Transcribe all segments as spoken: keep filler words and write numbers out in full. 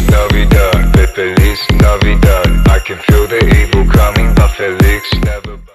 Navidad, Feliz Navidad. I can feel the evil coming, but Felix never bow.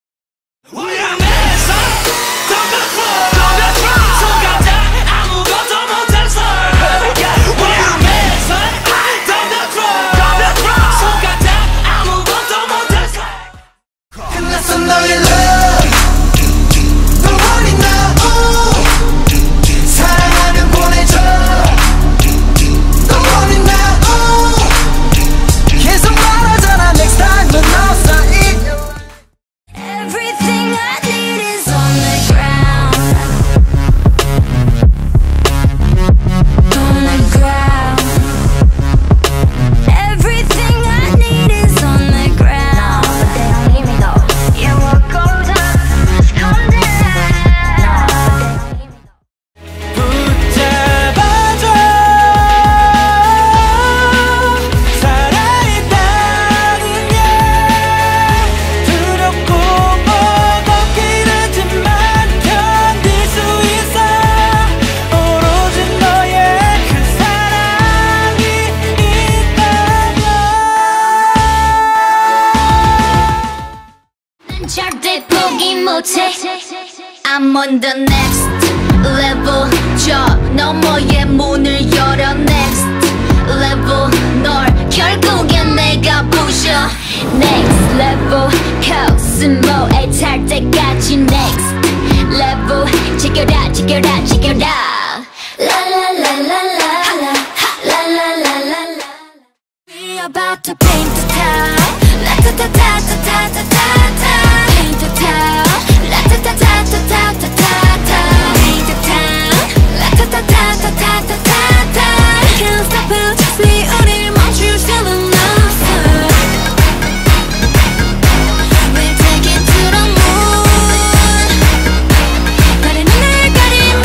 절대 포기 못해. I'm on the next level. 저 너머의 문을 열어. Next level. 널 결국엔 내가 부셔. Next level. 코스모에 탈 때까지 Next level. 지켜라 지켜라 지켜라. 라라라라라라 라라라라라. We about to paint the town. 라타타타타타타타. Paint the town. 라타타타타타타타. Paint the town. 라타타타타타타타. Can't stop it. 네 우릴 멈출 수는 없어. We'll take it to the moon. 다른 눈을 가리면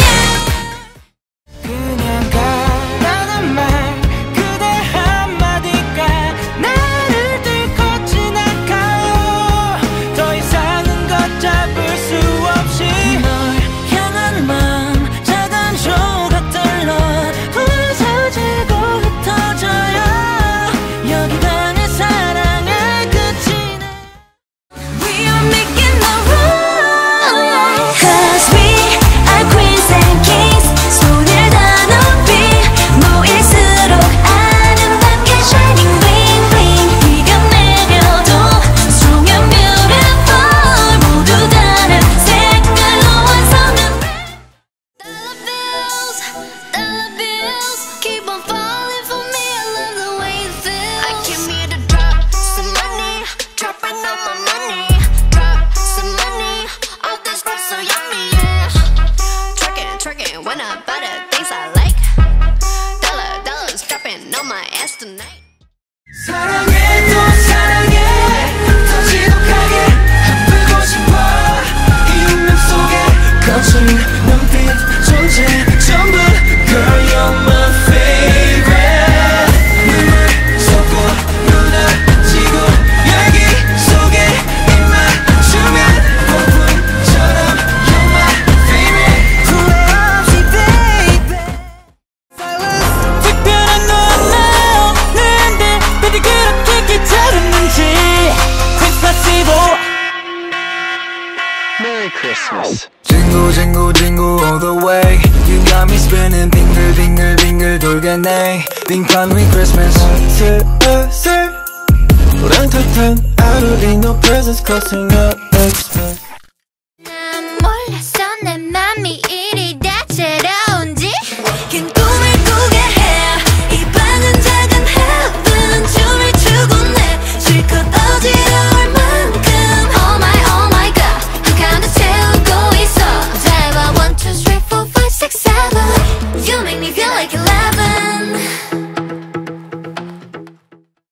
그냥 가라는 말 그대 한마디가 나를 뚫고 지나가요. 더 이상은 걷잡을 수 없이 널 향한 마음 작은 조각들로 부서지고 흩어져요. 여기가 내 사랑의 끝이네. We are making the rules. Cause we are queens and kings. 손을 다 높이 모일수록 아름답게 shining bling bling. 비가 내려도 strong and beautiful. 모두 다른 색깔로 완성된 Dollar bills, dollar bills keep on falling for me. I love the way it feels. I came here to drop some money, dropping all my money. Drop some money, all this stuff so yummy, yeah. Twerking, twerking, when I buy the things I like. Dollar, dollars dropping on my ass tonight. 사랑해 또 사랑해 더 지독하게 아프고 싶어. 이 운명 속에 거친 눈빛 존재 전부 Girl you're my favorite. 눈물 쏟고 무너지고 열기 속에 입 맞추면 폭풍처럼 You're my favorite. 후회 없이 baby. Silence. 특별한 너 하나 없는데 baby 그렇게 귀찮았는지. Christmas Eve. Merry Christmas. Jingle jingle jingle all the way. You got me spinning 빙글 빙글 빙글 돌겠네. 빙판 위 Christmas. 슬슬 우렁탕탕 out of no presents costing up expect.